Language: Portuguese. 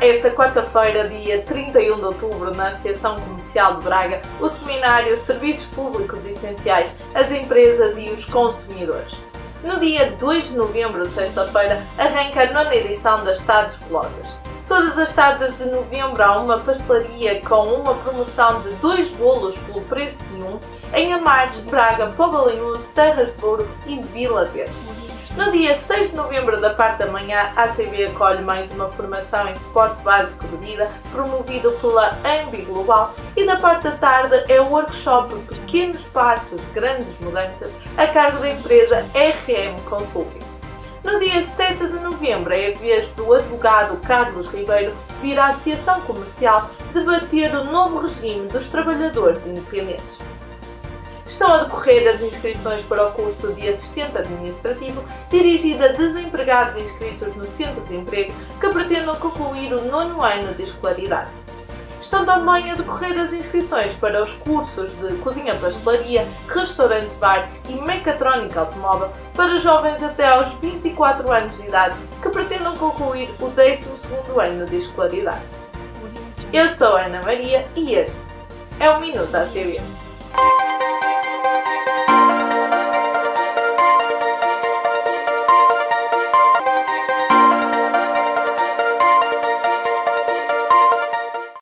esta quarta-feira, dia 31 de outubro, na Associação Comercial de Braga, o seminário Serviços Públicos Essenciais às Empresas e os Consumidores. No dia 2 de novembro, sexta-feira, arranca a 9ª edição das Tardes Golosas. Todas as tardes de novembro há uma pastelaria com uma promoção de 2 bolos pelo preço de um em Amares, Braga, Póvoa de Lanhoso, Terras de Douro e Vila Verde. No dia 6 de novembro, da parte da manhã, a ACB acolhe mais uma formação em suporte básico de vida, promovido pela AMBI Global, e da parte da tarde é o workshop Pequenos Passos, Grandes Mudanças, a cargo da empresa RM Consulting. No dia 7 de novembro é a vez do advogado Carlos Ribeiro vir à Associação Comercial debater o novo regime dos trabalhadores independentes. Estão a decorrer as inscrições para o curso de Assistente Administrativo, dirigido a desempregados inscritos no Centro de Emprego que pretendam concluir o 9º ano de escolaridade. Estão também a decorrer as inscrições para os cursos de Cozinha-Pastelaria, Restaurante-Bar e Mecatrónica Automóvel para jovens até aos 24 anos de idade que pretendam concluir o 12º ano de escolaridade. Eu sou a Ana Maria e este é o Minuto ACB.